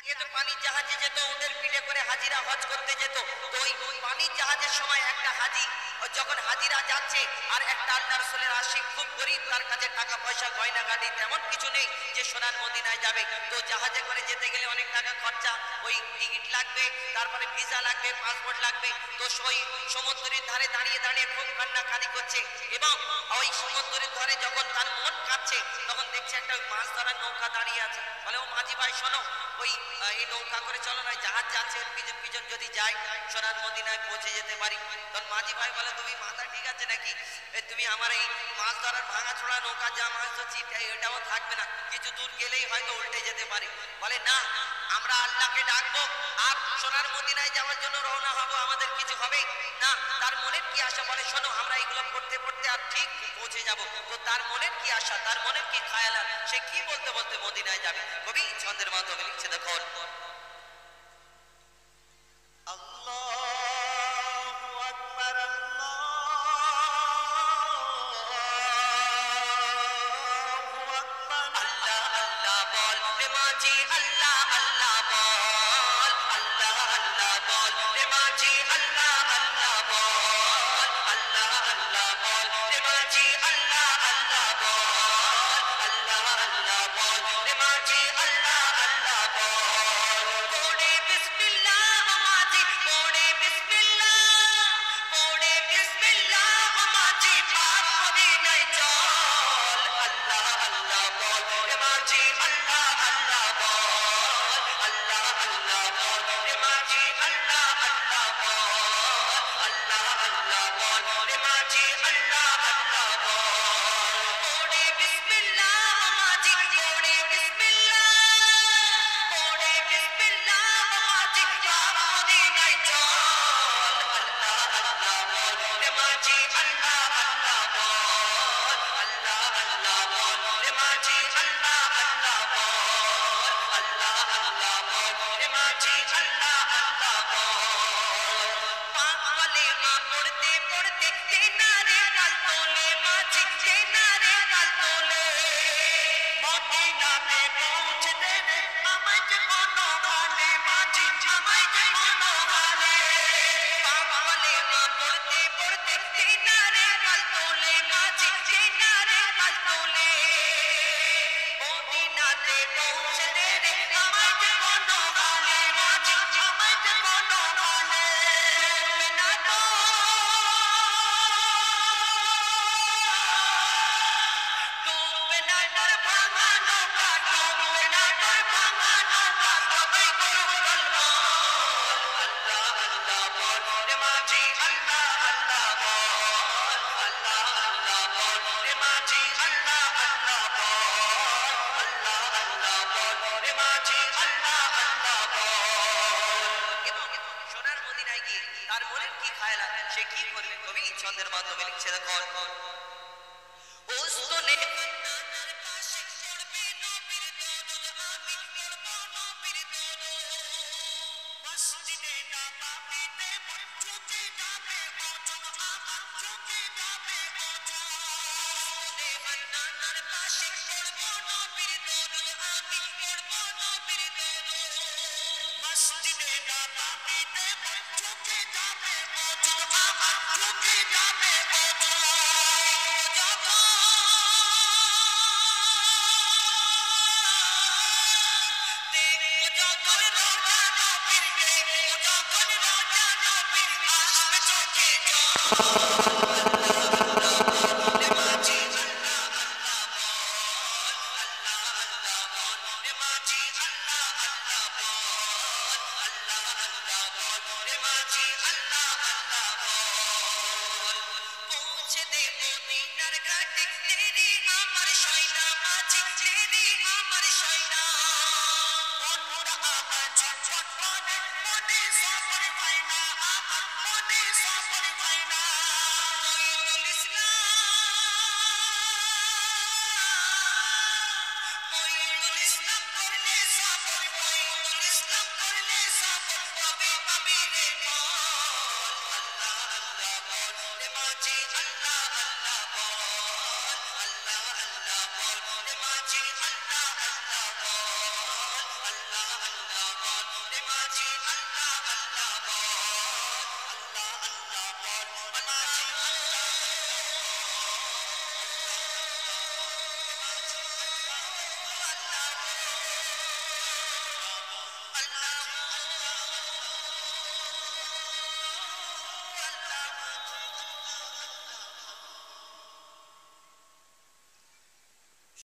আগে তো পানির জাহাজে যেত, ওদের পিঠে করে হাজিরা হজ করতে যেত। তো ওই পানির জাহাজের সময় একটা হাজি যখন হাজিরা যাচ্ছে, আর একটা আল্লাহ রাসূলের আশিক খুব গরিব, তার কাছে টাকা পয়সা গয়না গাড়ি তেমন কিছু নেই যে সোনার মদিনায় যাবে। তো জাহাজে করে যেতে গেলে অনেক টাকা খরচা, ওই টিকিট লাগবে, তারপরে ভিসা লাগবে, পাসপোর্ট লাগবে। তো ওই সমুদ্রের ধারে দাঁড়িয়ে দাঁড়িয়ে খুব কান্নাকাটি করছে, এবং ওই সমুদ্রের ধারে যখন তার মন কাঁদছে তখন দেখছে একটা ওই মাছ ধরার নৌকা দাঁড়িয়ে আছে। বলে, ও মাঝি ভাই শোনো, ওই এই নৌকা করে চলো না, জাহাজ যাচ্ছে, পিছন পিছন যদি যাই সোনার মদিনায় পৌঁছে যেতে পারি। তখন মাঝি ভাই বলে, তুমি মাথা ঠিক আছে নাকি? তুমি আমার এই মাছ ধরার ভাঙা ছোড়া নৌকা যা মাছ ধরছি এটাও থাকবে না, কিছু দূর গেলেই হয়তো উল্টে যেতে পারে। বলে, না, আমরা আল্লাহকে ডাকবো আর সোনার মদিনায় যাওয়ার জন্য রওনা হব, আমাদের কিছু হবে না। তার মনের কি আশা? বলে, শোনো, আমরা এগুলো পড়তে পড়তে আর ঠিক পৌঁছে যাব। তো তার মনের কি আশা, তার মনের কি খায়ালাত, সে কি বলতে বলতে মদিনায় যাবে। কবি ছন্দের মাধ্যমে লিখছে, দেখো, তার মনের কি খায়ালাত, সে কি করবে। কবি ছন্দের মাধ্যমে লিখছে, দেখো, You